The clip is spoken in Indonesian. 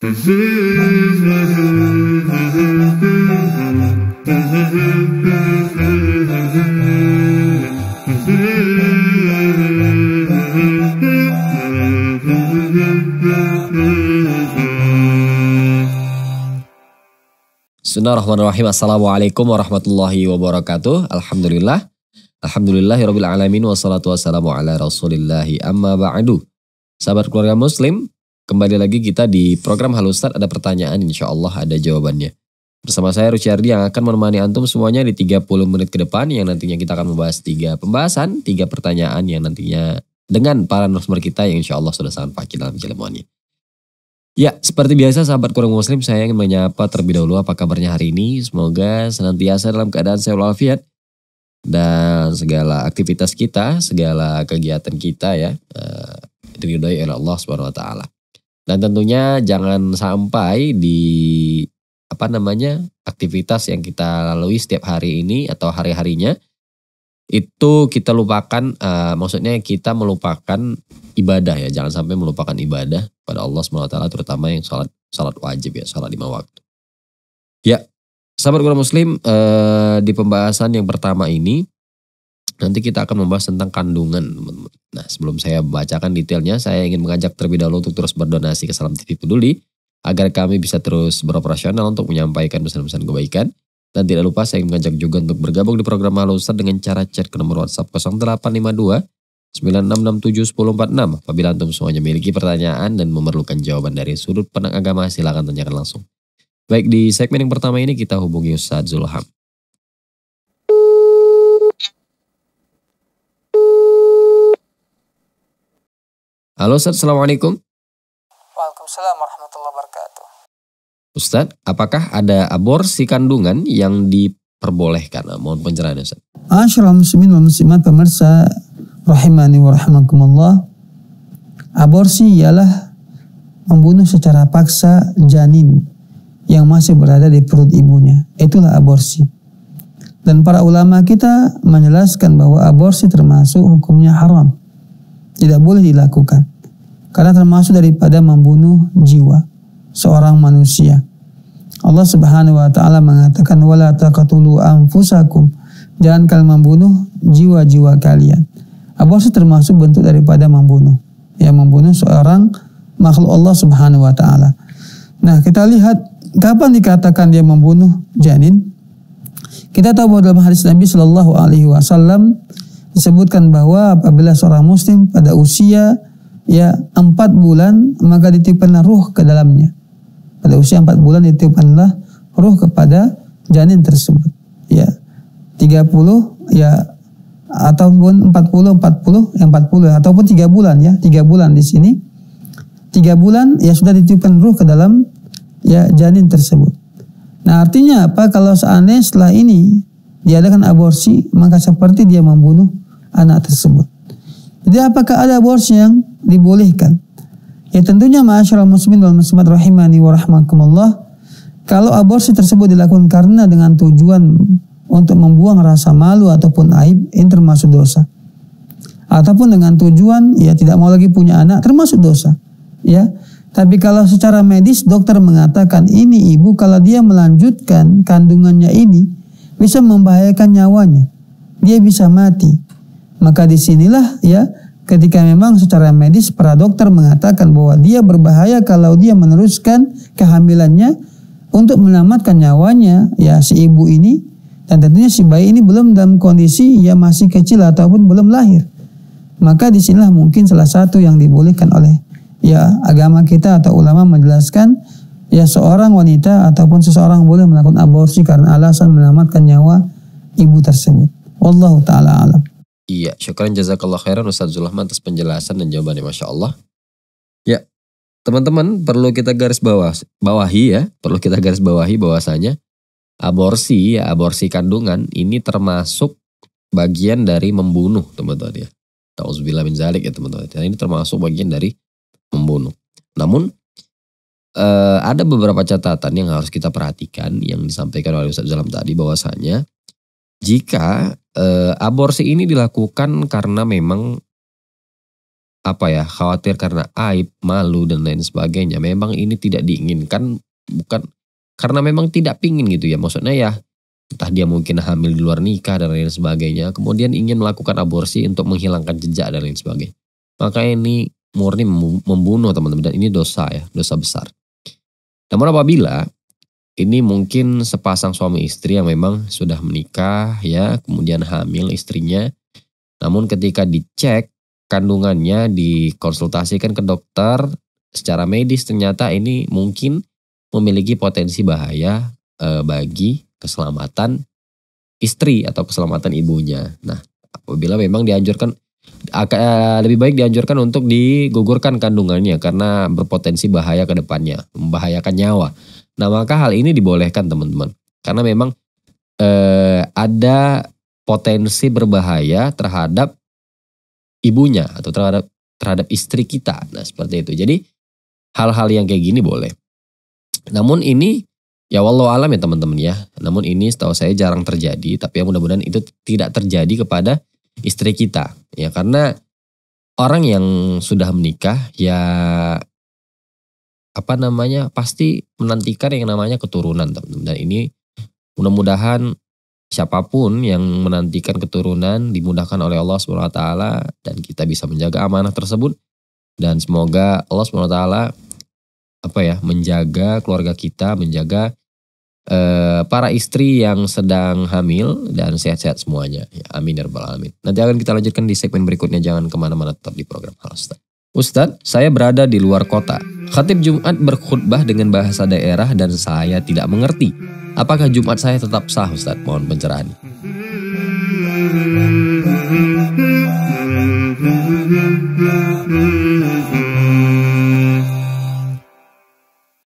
Bismillahirrahmanirrahim. Assalamualaikum warahmatullahi wabarakatuh. Alhamdulillahirabbil alamin wassalatu wassalamu ala Rasulillahi amma ba'du. Sahabat keluarga muslim, kembali lagi kita di program Halo Ustaz. Ada pertanyaan, insyaallah ada jawabannya. Bersama saya Rusyardi yang akan menemani antum semuanya di 30 menit ke depan, yang nantinya kita akan membahas 3 pertanyaan yang nantinya dengan para narasumber kita yang insyaallah sudah sangat fakih dalam ilmuannya. Ya, seperti biasa sahabat keluarga muslim, saya ingin menyapa terlebih dahulu apa kabarnya hari ini. Semoga senantiasa dalam keadaan sehat walafiat dan segala aktivitas kita, segala kegiatan kita ya diridhoi oleh Allah Subhanahu wa taala. Dan tentunya jangan sampai di aktivitas yang kita lalui setiap hari ini atau hari-harinya itu kita lupakan, maksudnya kita melupakan ibadah ya, jangan sampai melupakan ibadah pada Allah SWT, terutama yang salat wajib ya, salat 5 waktu. Ya, sahabat keluarga muslim, di pembahasan yang pertama ini nanti kita akan membahas tentang kandungan. Nah, sebelum saya bacakan detailnya, saya ingin mengajak terlebih dahulu untuk terus berdonasi ke Salam TV Peduli agar kami bisa terus beroperasional untuk menyampaikan pesan-pesan kebaikan. Dan tidak lupa saya ingin mengajak juga untuk bergabung di program Halo Ustaz dengan cara chat ke nomor WhatsApp 0852 9667 1046. Apabila antum semuanya memiliki pertanyaan dan memerlukan jawaban dari sudut pandang agama, silakan tanyakan langsung. Baik, di segmen yang pertama ini kita hubungi Ustaz Zulham. Halo Ustaz, Assalamualaikum. Waalaikumsalam warahmatullahi wabarakatuh. Ustaz, apakah ada aborsi kandungan yang diperbolehkan? Mohon pencerahan Ustaz. Asyiral muslimin wal muslimat, pemirsa rahimani wa rahimakumullah. Aborsi ialah membunuh secara paksa janin yang masih berada di perut ibunya. Itulah aborsi. Dan para ulama kita menjelaskan bahwa aborsi termasuk hukumnya haram. Tidak boleh dilakukan. Karena termasuk daripada membunuh jiwa seorang manusia. Allah Subhanahu wa taala mengatakan wala taqtulu anfusakum. Jangan kalian membunuh jiwa-jiwa kalian. Aborsi termasuk bentuk daripada membunuh. Ya, membunuh seorang makhluk Allah Subhanahu wa taala. Nah, kita lihat kapan dikatakan dia membunuh janin. Kita tahu bahwa dalam hadis Nabi Shallallahu alaihi wasallam disebutkan bahwa apabila seorang muslim pada usia 4 bulan maka ditiupkanlah ruh ke dalamnya. Pada usia 4 bulan ditiupkanlah ruh kepada janin tersebut. Ya. 30 ya ataupun 40 ataupun 3 bulan ya. 3 bulan di sini. 3 bulan ya sudah ditiupkan ruh ke dalam ya janin tersebut. Nah, artinya apa? Kalau seandainya setelah ini diadakan aborsi, maka seperti dia membunuh anak tersebut. Jadi apakah ada aborsi yang dibolehkan? Ya tentunya ma'asyiral muslimin wal muslimat rahimani wa rahmakumullah, kalau aborsi tersebut dilakukan karena dengan tujuan untuk membuang rasa malu ataupun aib, ini termasuk dosa. Ataupun dengan tujuan ya tidak mau lagi punya anak, termasuk dosa. Ya. Tapi kalau secara medis dokter mengatakan ini ibu kalau dia melanjutkan kandungannya ini bisa membahayakan nyawanya. Dia bisa mati. Maka disinilah ya ketika memang secara medis para dokter mengatakan bahwa dia berbahaya kalau dia meneruskan kehamilannya untuk menyelamatkan nyawanya ya si ibu ini, dan tentunya si bayi ini belum dalam kondisi ya masih kecil ataupun belum lahir. Maka disinilah mungkin salah satu yang dibolehkan oleh ya agama kita atau ulama menjelaskan ya seorang wanita ataupun seseorang boleh melakukan aborsi karena alasan menyelamatkan nyawa ibu tersebut. Wallahu ta'ala alam. Iya, syukran jazakallah khairan Ustaz Zulham atas penjelasan dan jawabannya, Masya Allah. Ya, teman-teman perlu kita garis bawahi bahwasanya aborsi kandungan ini termasuk bagian dari membunuh, teman-teman ya. Ta'udzubillah min zalik ya teman-teman. Ini termasuk bagian dari membunuh. Namun ada beberapa catatan yang harus kita perhatikan yang disampaikan oleh Ustaz Zulham tadi, bahwasanya jika aborsi ini dilakukan karena memang khawatir karena aib, malu dan lain sebagainya. Memang ini tidak diinginkan, bukan karena memang tidak pingin gitu ya. Maksudnya ya entah dia mungkin hamil di luar nikah dan lain sebagainya, kemudian ingin melakukan aborsi untuk menghilangkan jejak dan lain sebagainya. Maka ini murni membunuh teman-teman, dan ini dosa ya, dosa besar. Namun apabila ini mungkin sepasang suami istri yang memang sudah menikah ya, kemudian hamil istrinya, namun ketika dicek kandungannya, dikonsultasikan ke dokter secara medis, ternyata ini mungkin memiliki potensi bahaya bagi keselamatan istri atau keselamatan ibunya. Nah, apabila memang dianjurkan, lebih baik dianjurkan untuk digugurkan kandungannya karena berpotensi bahaya ke depannya, membahayakan nyawa. Nah, maka hal ini dibolehkan teman-teman. Karena memang ada potensi berbahaya terhadap ibunya atau terhadap istri kita. Nah, seperti itu. Jadi hal-hal yang kayak gini boleh. Namun ini ya wallahu alam ya teman-teman ya. Namun ini setahu saya jarang terjadi, tapi ya mudah-mudahan itu tidak terjadi kepada istri kita. Ya karena orang yang sudah menikah ya pasti menantikan yang namanya keturunan teman-teman. Dan ini mudah-mudahan siapapun yang menantikan keturunan dimudahkan oleh Allah SWT dan kita bisa menjaga amanah tersebut. Dan semoga Allah SWT menjaga keluarga kita, menjaga para istri yang sedang hamil dan sehat-sehat semuanya. Ya, amin ya rabbal alamin. Nanti akan kita lanjutkan di segmen berikutnya, jangan kemana-mana, tetap di program Halo Ustaz. Ustadz, saya berada di luar kota. Khatib Jumat berkhutbah dengan bahasa daerah dan saya tidak mengerti. Apakah Jumat saya tetap sah Ustadz? Mohon pencerahan.